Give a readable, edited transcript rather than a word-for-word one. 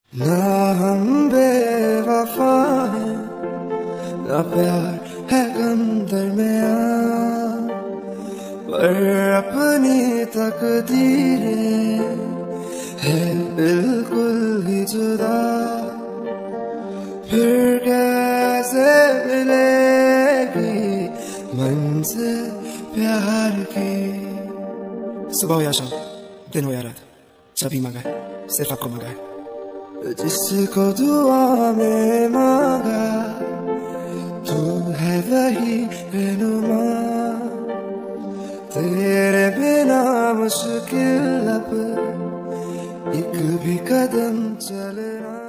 ना हम बेवफा हैं, ना प्यार है गम दरमियां, पर अपनी तकदीरें है बिल्कुल ही जुदा। फिर कैसे मिलेगी मंजिल प्यार की। सुबह हो या शाम, दिन हो या रात, जब भी मांगा है सिर्फ आपको मांगा है। जिसको दुआ में मांगा तू है वही रहनुमा। तेरे बिना मुश्किल अब एक भी कदम चलना।